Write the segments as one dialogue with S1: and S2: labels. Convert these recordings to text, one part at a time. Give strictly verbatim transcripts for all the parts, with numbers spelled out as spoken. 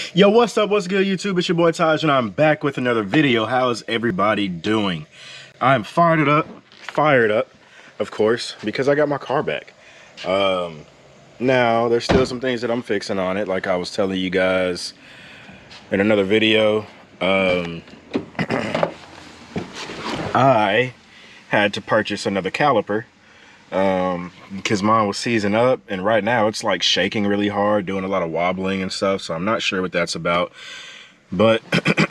S1: Yo, what's up? What's good, YouTube? It's your boy Taj, and I'm back with another video. How's everybody doing? I'm fired up, fired up, of course, because I got my car back. Um, now, there's still some things that I'm fixing on it, like I was telling you guys in another video. Um, I had to purchase another caliper um because mine was seizing up, and right now it's like shaking really hard, doing a lot of wobbling and stuff, so I'm not sure what that's about, but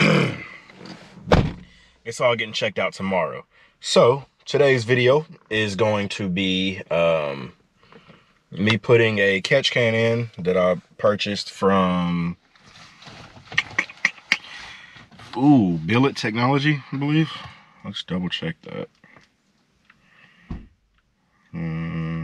S1: it's all getting checked out tomorrow. So today's video is going to be um me putting a catch can in that I purchased from ooh Billet Technology, I believe. Let's double check that. Hmm.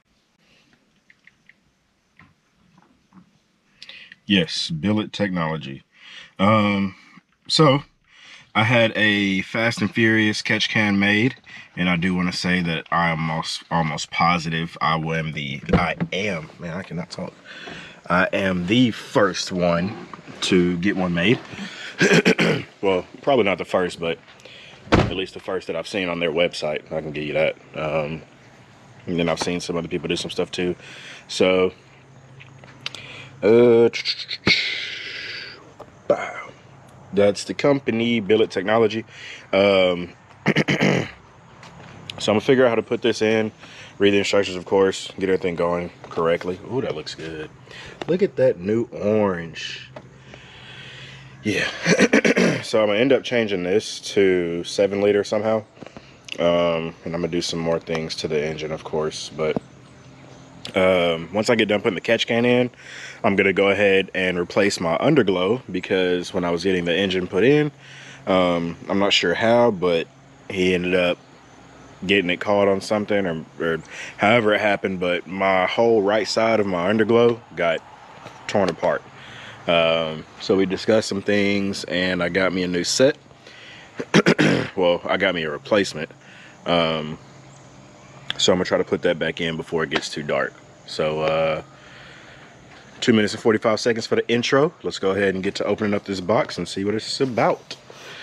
S1: Yes, Billet Technology. Um, so I had a Fast and Furious catch can made, and I do want to say that I am almost almost positive I am the I am man I cannot talk. I am the first one to get one made. Well, probably not the first, but at least the first that I've seen on their website. I can give you that. Um, and then I've seen some other people do some stuff too. So. Uh, that's the company, Billet Technology. Um, so I'm gonna figure out how to put this in, read the instructions, of course, get everything going correctly. Ooh, that looks good. Look at that new orange. Yeah. So I'm gonna end up changing this to seven liter somehow. Um, and I'm gonna do some more things to the engine, of course, but Um, once I get done putting the catch can in, I'm gonna go ahead and replace my underglow, because when I was getting the engine put in, um, I'm not sure how, but he ended up getting it caught on something, or, or however it happened, but my whole right side of my underglow got torn apart. Um, so we discussed some things, and I got me a new set. Well, I got me a replacement. Um, So I'm gonna try to put that back in before it gets too dark. So uh, two minutes and forty-five seconds for the intro. Let's go ahead and get to opening up this box and see what it's about.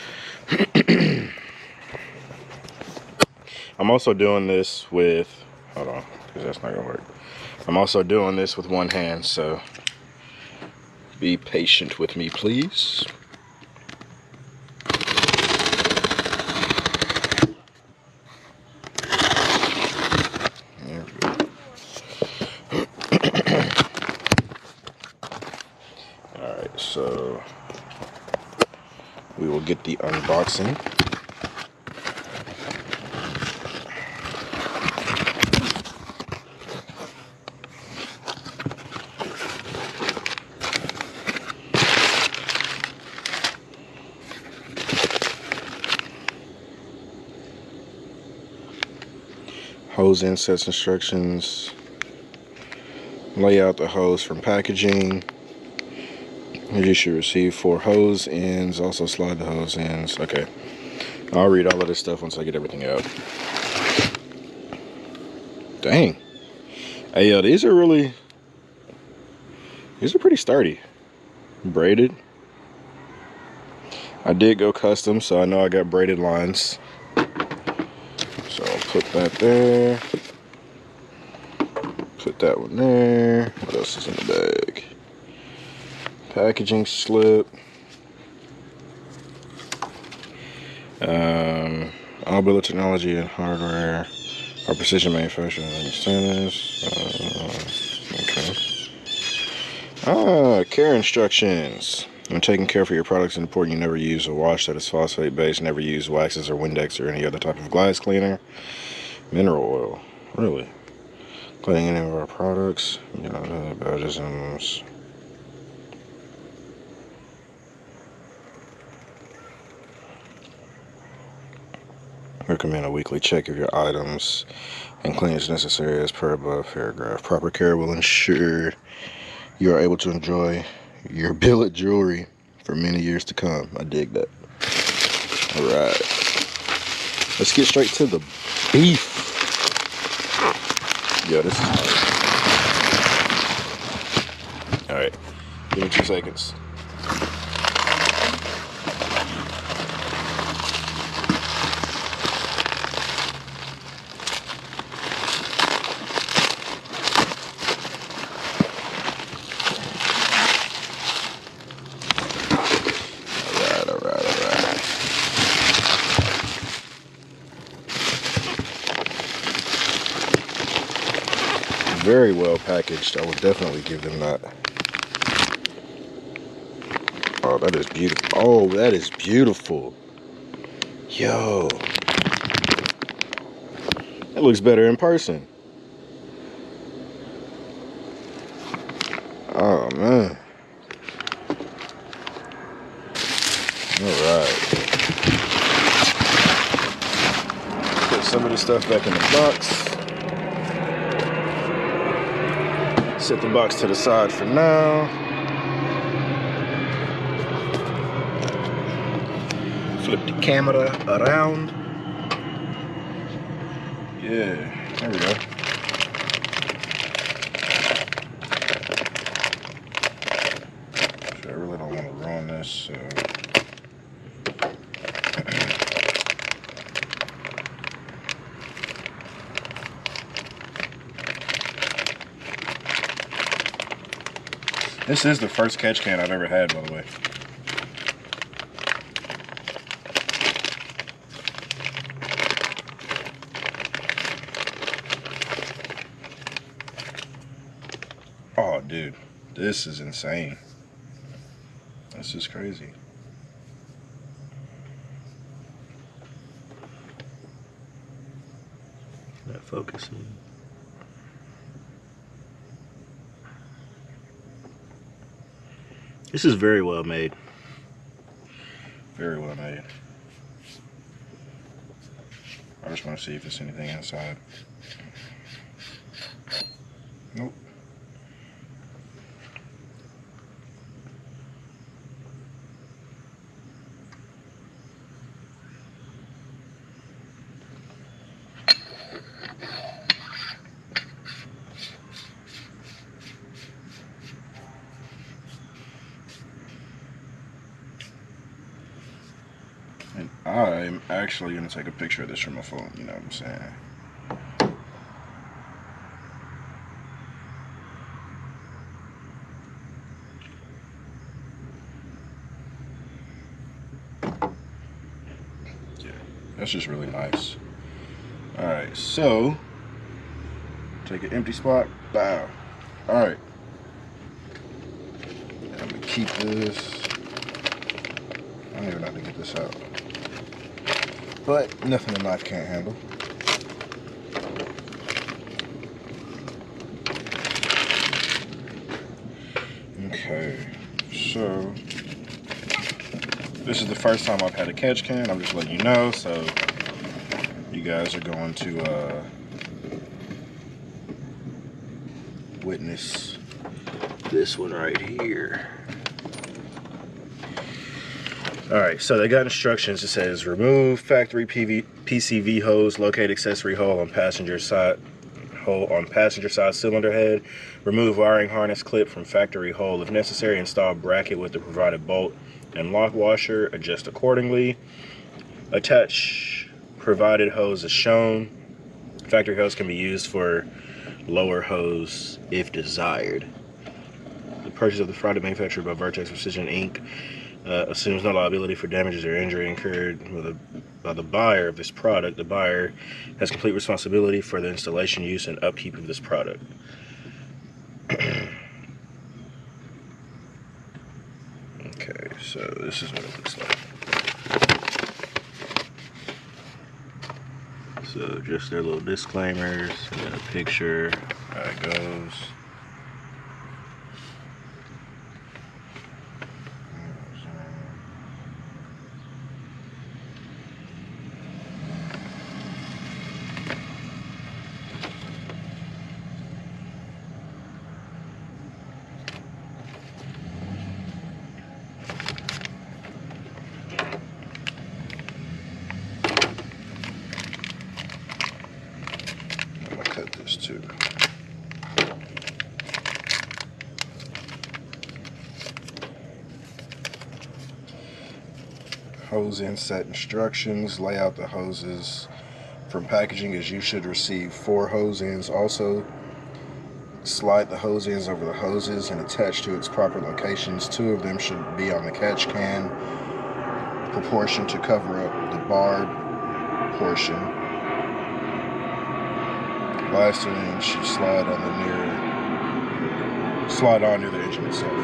S1: I'm also doing this with, hold on, because that's not gonna work. I'm also doing this with one hand, so be patient with me, please. So we will get the unboxing. Hose insets instructions. Lay out the hose from packaging. You should receive four hose ends. Also slide the hose ends. Okay. I'll read all of this stuff once I get everything out. Dang. Hey, yo, these are really, these are pretty sturdy. Braided. I did go custom, so I know I got braided lines. So I'll put that there. Put that one there. What else is in the bag? Packaging slip. Um, all Billet Technology and hardware. Our precision manufacturing. Understand this? Uh, okay. Ah, care instructions. When taking care for your products, it's important you never use a wash that is phosphate based. Never use waxes or Windex or any other type of glass cleaner. Mineral oil. Really? Cleaning any of our products. You know, baptisms. Recommend a weekly check of your items and cleanliness necessary as per above paragraph. Proper care will ensure you are able to enjoy your billet jewelry for many years to come. I dig that. Alright. Let's get straight to the beef. Yeah, this is hard. Alright. Give me two seconds. Very well packaged. I would definitely give them that. Oh, that is beautiful. Oh, that is beautiful. Yo. That looks better in person. Oh, man. All right. Put some of this stuff back in the box. Set the box to the side for now. Flip the camera around. Yeah, there we go. So I really don't want to ruin this, so. This is the first catch can I've ever had, by the way. Oh, dude, this is insane. This is crazy. Not focusing. This is very well made. Very well made. I just want to see if there's anything inside. Nope. And I'm actually going to take a picture of this from my phone, you know what I'm saying? Yeah, that's just really nice. Alright, so, take an empty spot, bow. Alright. I'm going to keep this. I don't even know how to get this out. But nothing a knife can't handle. Okay, so this is the first time I've had a catch can. I'm just letting you know, so you guys are going to uh, witness this one right here. Alright, so they got instructions. It says remove factory P V, P C V hose, locate accessory hole on passenger side hole on passenger side cylinder head, remove wiring harness clip from factory hole. If necessary, install bracket with the provided bolt and lock washer, adjust accordingly. Attach provided hose as shown. Factory hose can be used for lower hose if desired. The purchase of the product manufactured by Vertex Precision Incorporated Uh, assumes no liability for damages or injury incurred by the, by the buyer of this product. The buyer has complete responsibility for the installation, use, and upkeep of this product. Okay, so this is what it looks like. So just their little disclaimers, and then a picture, how it goes. Too. hose inset instructions. Lay out the hoses from packaging as you should receive four hose ends. Also, slide the hose ends over the hoses and attach to its proper locations. Two of them should be on the catch can proportion to cover up the barb portion. Last end should slide on the near, slide on near the engine itself.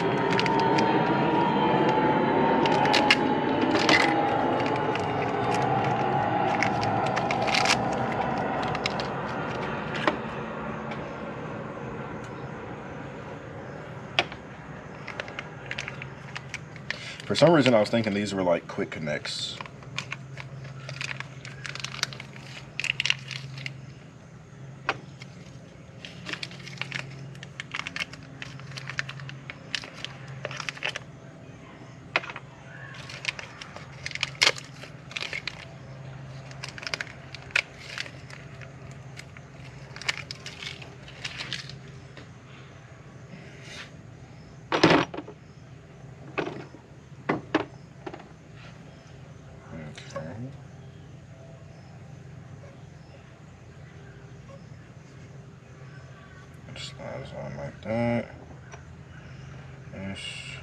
S1: For some reason, I was thinking these were like quick connects. Slides on like that. Yes.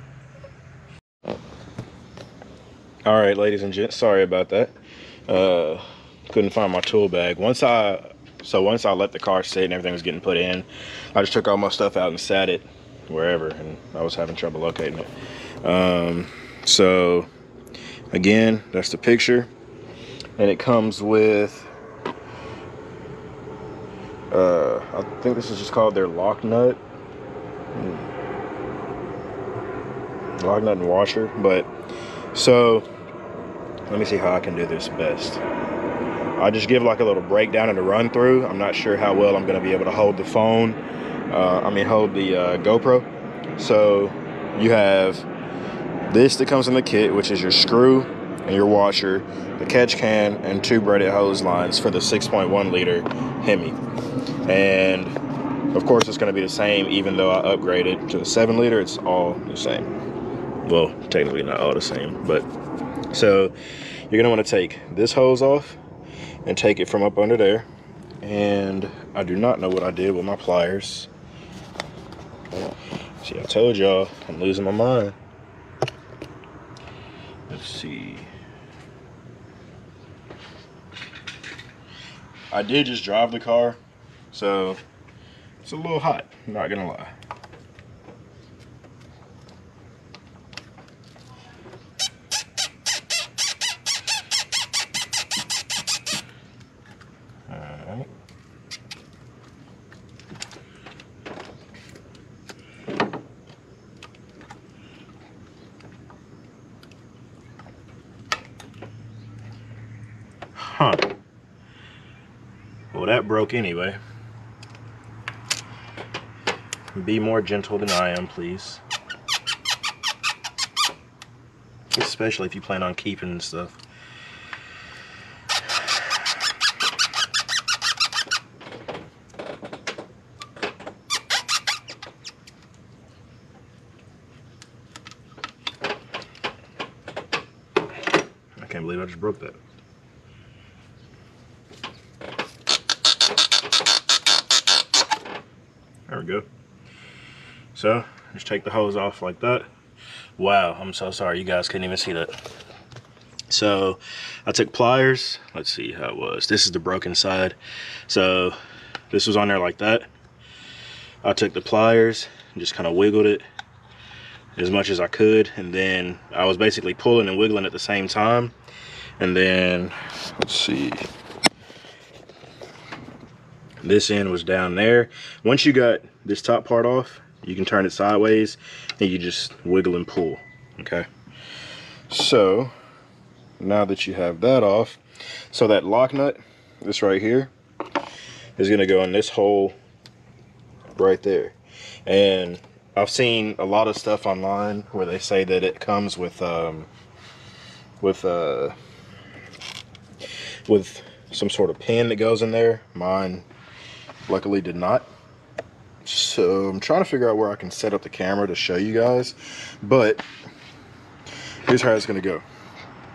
S1: All right, ladies and gents, sorry about that. Uh, couldn't find my tool bag. Once I, so once I let the car sit and everything was getting put in, I just took all my stuff out and sat it wherever, and I was having trouble locating it. Um, so again, that's the picture, and it comes with. Uh, I think this is just called their lock nut, lock nut and washer. But so let me see how I can do this best. I'll just give like a little breakdown and a run through. I'm not sure how well I'm going to be able to hold the phone. Uh, I mean, hold the uh, GoPro. So you have this that comes in the kit, which is your screw and your washer, the catch can, and two braided hose lines for the six point one liter Hemi. And of course it's going to be the same, even though I upgraded to the seven liter, it's all the same. Well, technically not all the same, but so you're going to want to take this hose off and take it from up under there. And I do not know what I did with my pliers. See, I told y'all I'm losing my mind. Let's see. I did just drive the car, so it's a little hot, I'm not gonna lie. Alright. Huh. Well, that broke anyway. Be more gentle than I am, please. Especially if you plan on keeping stuff. I can't believe I just broke that. There we go. So just take the hose off like that. Wow, I'm so sorry, you guys couldn't even see that. So I took pliers. Let's see how it was. This is the broken side. So this was on there like that. I took the pliers and just kind of wiggled it as much as I could, and then I was basically pulling and wiggling at the same time. And then let's see, this end was down there. Once you got this top part off, you can turn it sideways and you just wiggle and pull. Okay, so now that you have that off, so that lock nut, this right here, is going to go in this hole right there. And I've seen a lot of stuff online where they say that it comes with um with uh with some sort of pin that goes in there. Mine luckily did not. So I'm trying to figure out where I can set up the camera to show you guys, but here's how it's going to go.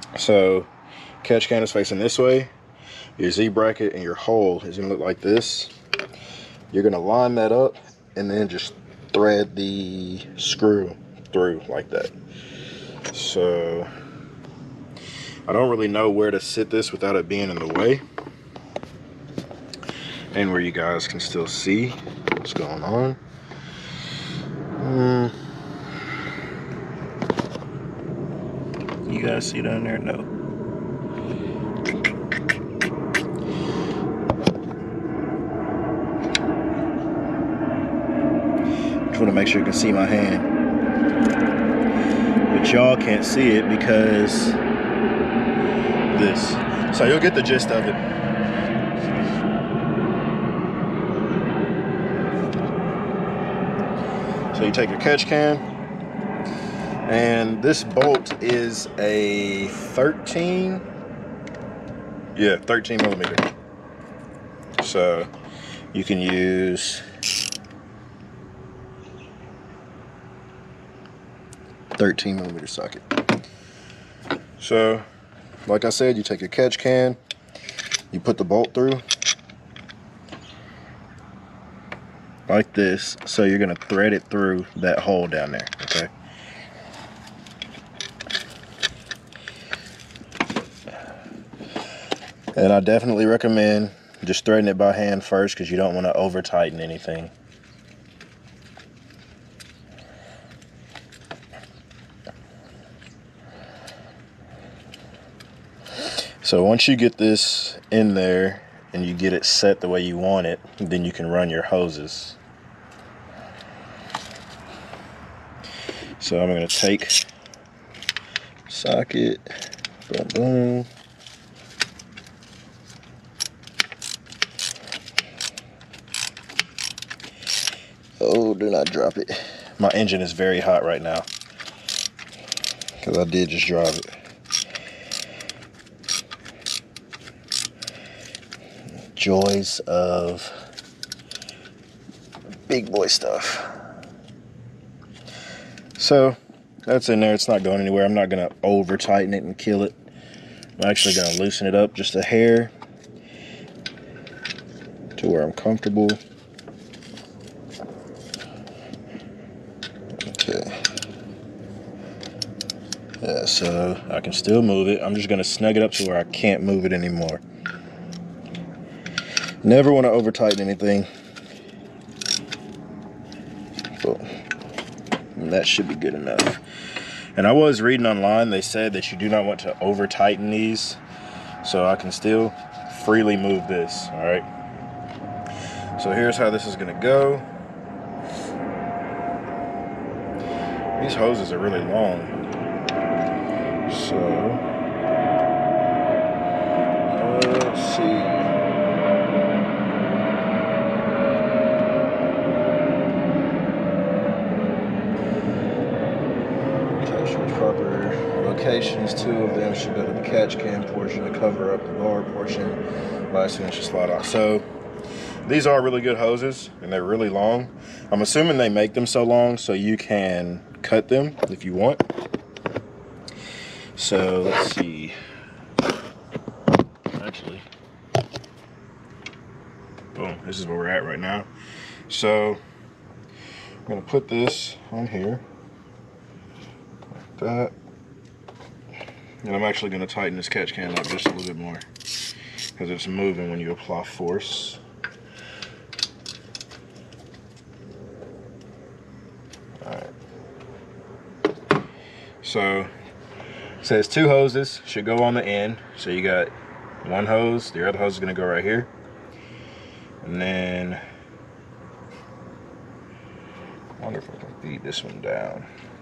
S1: So catch can is facing this way. Your Z bracket and your hole is gonna look like this. You're gonna line that up and then just thread the screw through like that. So I don't really know where to sit this without it being in the way and where you guys can still see what's going on. Mm. You guys see down there? No. Just want to make sure you can see my hand, but y'all can't see it because this. So you'll get the gist of it. So you take your catch can, and this bolt is a thirteen, yeah, thirteen millimeter. So you can use thirteen millimeter socket. So like I said, you take your catch can, you put the bolt through like this. So you're gonna thread it through that hole down there, okay? And I definitely recommend just threading it by hand first because you don't want to over tighten anything. So once you get this in there and you get it set the way you want it, then you can run your hoses. So I'm going to take socket, boom, boom. Oh, do not drop it. My engine is very hot right now because I did just drive it. Joys of big boy stuff. So that's in there. It's not going anywhere. I'm not going to over tighten it and kill it. I'm actually going to loosen it up just a hair to where I'm comfortable. Okay. Yeah, so I can still move it. I'm just going to snug it up to where I can't move it anymore. Never want to over tighten anything. So that should be good enough. And I was reading online, they said that you do not want to over tighten these, so I can still freely move this. All right, so here's how this is going to go. These hoses are really long, so uh, let's see. Proper locations. Two of them should go to the catch can portion to cover up the bar portion. Last one should slide off. So these are really good hoses and they're really long. I'm assuming they make them so long so you can cut them if you want. So let's see. Actually, boom, this is where we're at right now. So I'm gonna put this on here. That, and I'm actually going to tighten this catch can up just a little bit more because it's moving when you apply force. Alright, so it says two hoses should go on the end, so you got one hose, the other hose is going to go right here, and then I wonder if I can feed this one down.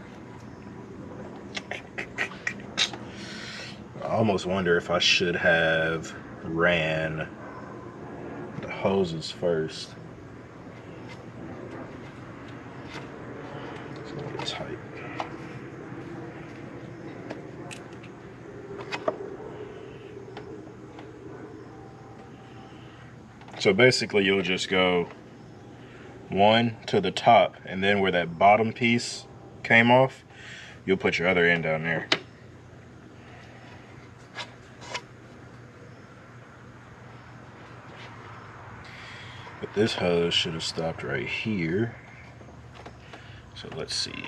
S1: I almost wonder if I should have ran the hoses first. It's a little tight. So basically you'll just go one to the top, and then where that bottom piece came off, you'll put your other end down there. this hose should have stopped right here. So let's see.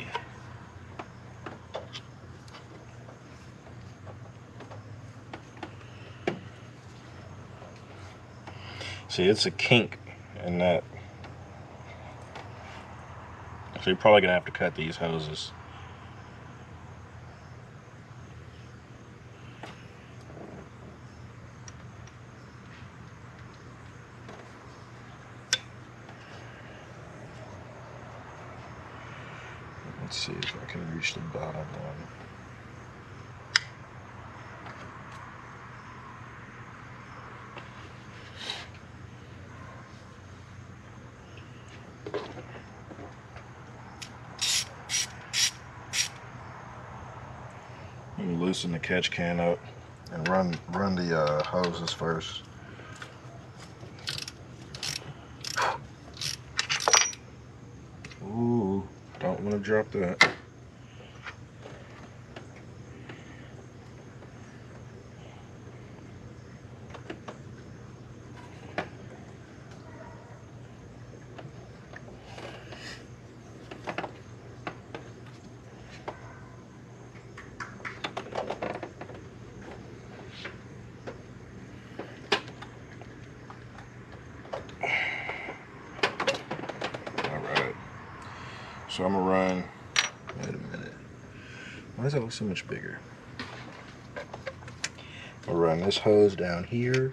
S1: See, it's a kink in that. So you're probably gonna have to cut these hoses. Let's see if I can reach the bottom one. Let me loosen the catch can up and run run the uh, hoses first. Ooh, don't want to drop that. So I'm gonna run, wait a minute, why does that look so much bigger? I'll run this hose down here.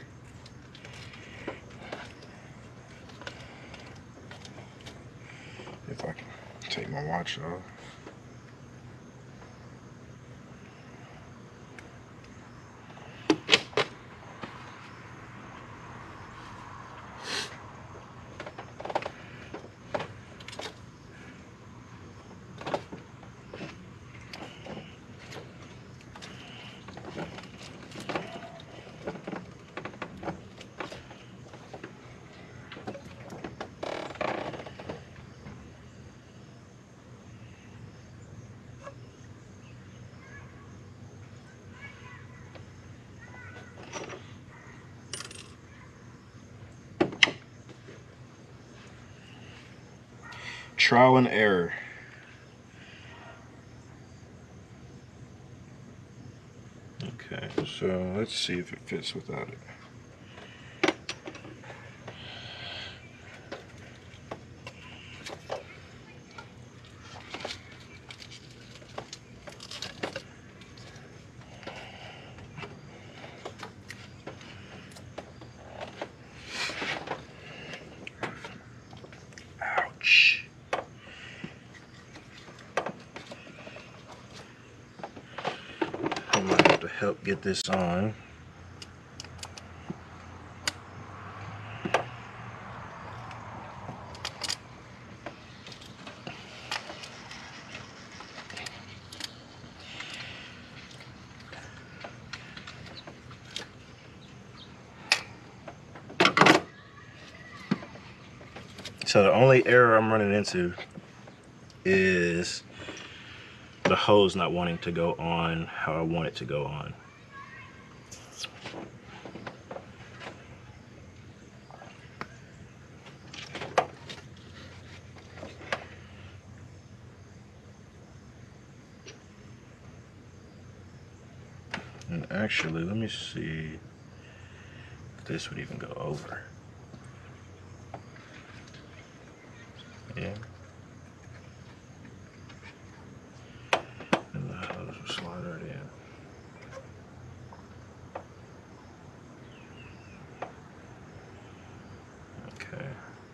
S1: If I can take my watch off. Trial and error. Okay, so let's see if it fits without it. Ouch. I'm gonna have to help get this on. So the only error I'm running into is the hose not wanting to go on how I want it to go on. And actually, let me see if this would even go over. Yeah. And the hose will slide right in. Okay.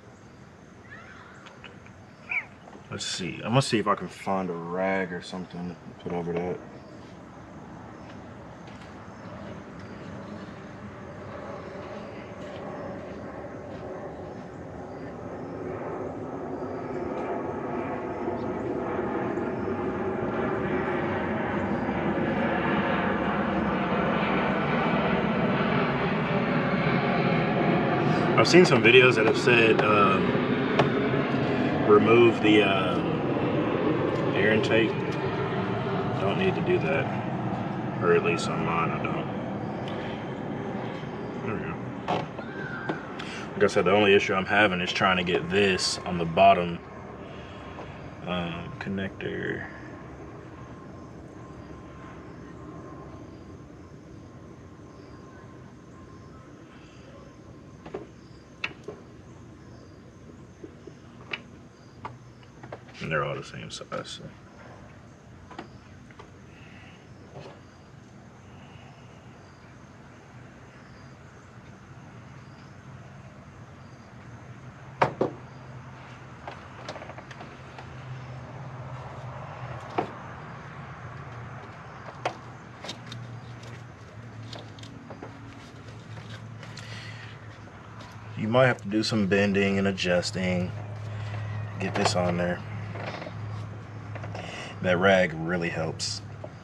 S1: Let's see. I'm gonna see if I can find a rag or something to put over that. I've seen some videos that have said um, remove the um, air intake. Don't need to do that, or at least on mine I don't. There we go. Like I said, the only issue I'm having is trying to get this on the bottom um, connector. And they're all the same size. So. You might have to do some bending and adjusting. Get this on there. That rag really helps.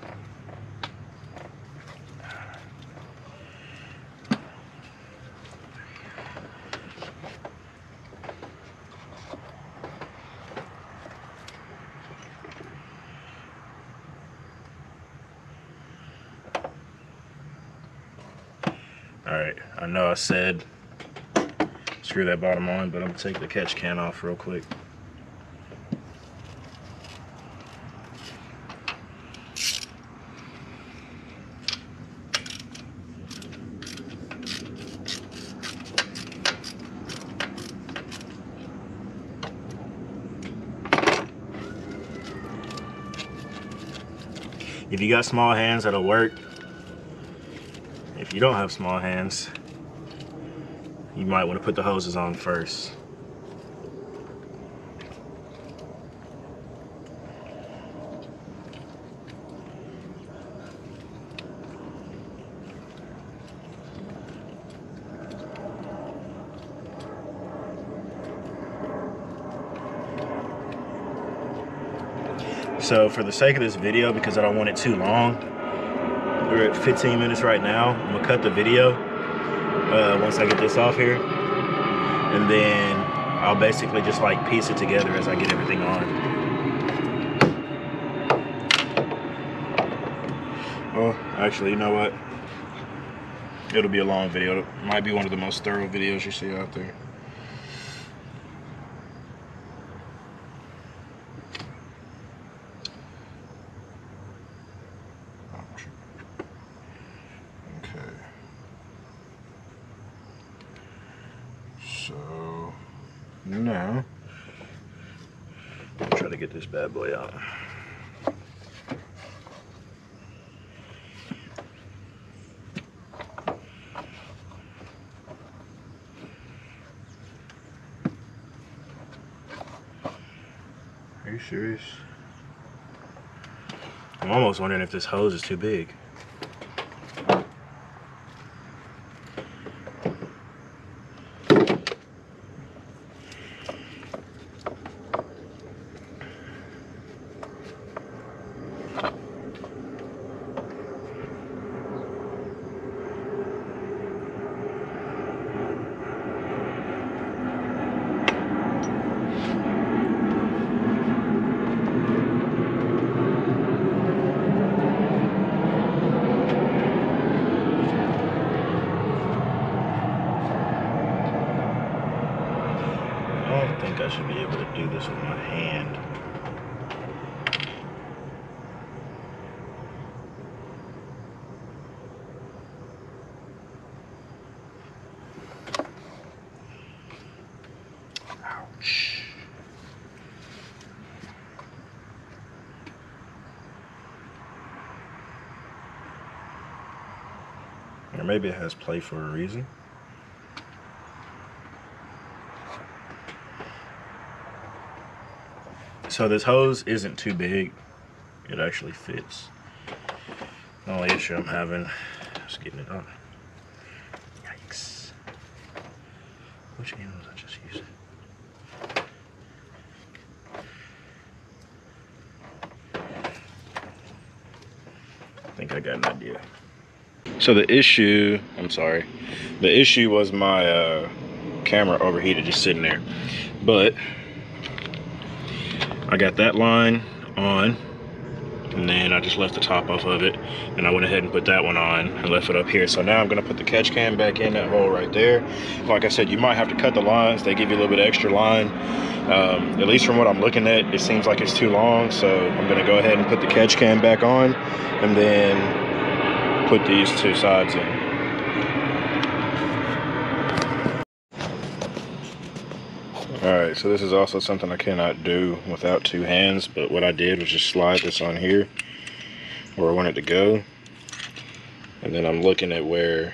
S1: Alright, I know I said screw that bottom on, but I'm gonna take the catch can off real quick. If you got small hands, that'll work. If you don't have small hands, you might want to put the hoses on first. So for the sake of this video, because I don't want it too long, we're at fifteen minutes right now. I'm gonna cut the video uh, once I get this off here, and then I'll basically just like piece it together as I get everything on. Well, actually, you know what? It'll be a long video. It might be one of the most thorough videos you see out there. So now, I'll try to get this bad boy out. Are you serious? I'm almost wondering if this hose is too big. I think I should be able to do this with my hand. Ouch. Or maybe it has play for a reason. So this hose isn't too big. It actually fits. The only issue I'm having is getting it on. Yikes. Which end was I just using? I think I got an idea. So the issue, I'm sorry, the issue was my uh, camera overheated just sitting there. But I got that line on, and then I just left the top off of it, and I went ahead and put that one on and left it up here. So now I'm gonna put the catch can back in that hole right there. Like I said, you might have to cut the lines. They give you a little bit extra line. Um, at least from what I'm looking at, it seems like it's too long. So I'm gonna go ahead and put the catch can back on, and then put these two sides in. Alright, so this is also something I cannot do without two hands, but what I did was just slide this on here where I want it to go, and then I'm looking at where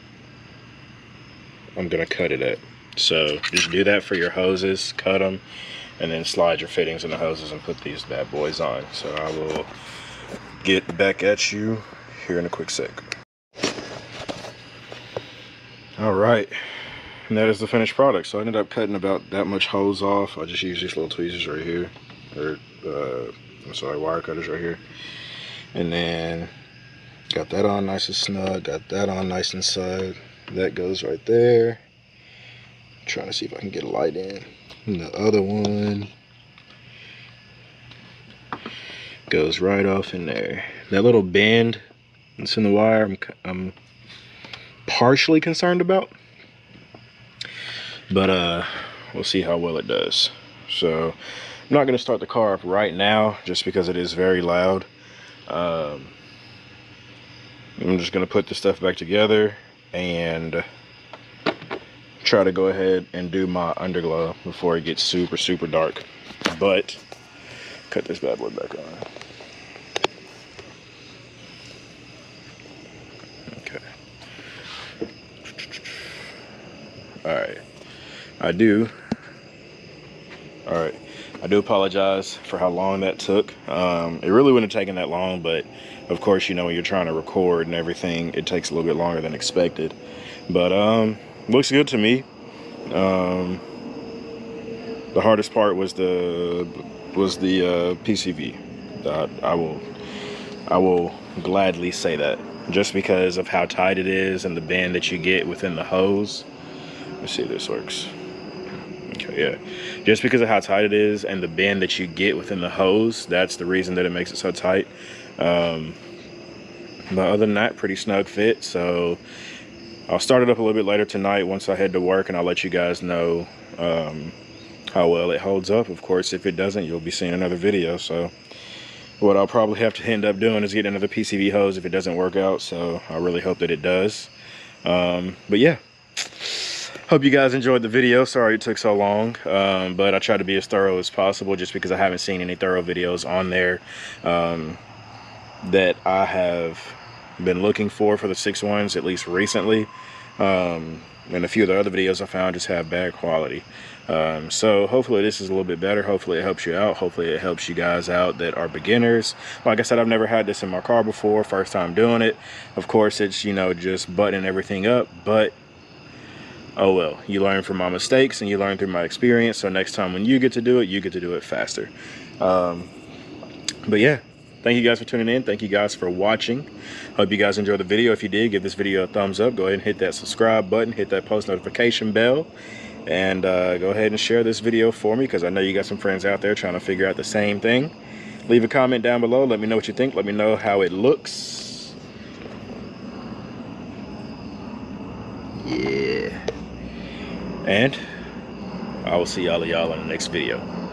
S1: I'm going to cut it at. So just do that for your hoses, cut them, and then slide your fittings in the hoses and put these bad boys on. So I will get back at you here in a quick sec. Alright. And that is the finished product. So I ended up cutting about that much hose off. I just used these little tweezers right here, or uh, I'm sorry, wire cutters right here. And then got that on nice and snug. Got that on nice and snug. That goes right there. I'm trying to see if I can get a light in. And the other one goes right off in there. That little bend that's in the wire, I'm, I'm partially concerned about. But uh, we'll see how well it does. So I'm not going to start the car up right now just because it is very loud. Um, I'm just going to put the stuff back together and try to go ahead and do my underglow before it gets super, super dark. But cut this bad boy back on. Okay. All right. I do. All right. I do apologize for how long that took. Um, it really wouldn't have taken that long, but of course, you know, when you're trying to record and everything, it takes a little bit longer than expected. But um, looks good to me. Um, the hardest part was the was the uh, P C V. I, I will I will gladly say that, just because of how tight it is and the bend that you get within the hose. Let's see if this works. Okay, yeah. Just because of how tight it is and the bend that you get within the hose, that's the reason that it makes it so tight. Um, but other than that, pretty snug fit. So I'll start it up a little bit later tonight once I head to work, and I'll let you guys know um, how well it holds up. Of course, if it doesn't, you'll be seeing another video. So what I'll probably have to end up doing is getting another P C V hose if it doesn't work out. So I really hope that it does. Um, but yeah. Hope you guys enjoyed the video. Sorry it took so long, um, but I tried to be as thorough as possible just because I haven't seen any thorough videos on there um, that I have been looking for for the six ones, at least recently. Um, and a few of the other videos I found just have bad quality. Um, so hopefully this is a little bit better. Hopefully it helps you out. Hopefully it helps you guys out that are beginners. Like I said, I've never had this in my car before. First time doing it. Of course, it's, you know, just buttoning everything up, but oh well, you learn from my mistakes and you learn through my experience. So next time when you get to do it, you get to do it faster. Um, but yeah, thank you guys for tuning in. Thank you guys for watching. Hope you guys enjoyed the video. If you did, give this video a thumbs up. Go ahead and hit that subscribe button, hit that post notification bell, and uh, go ahead and share this video for me, because I know you got some friends out there trying to figure out the same thing. Leave a comment down below. Let me know what you think. Let me know how it looks. Yeah. And I will see y'all y'all in the next video.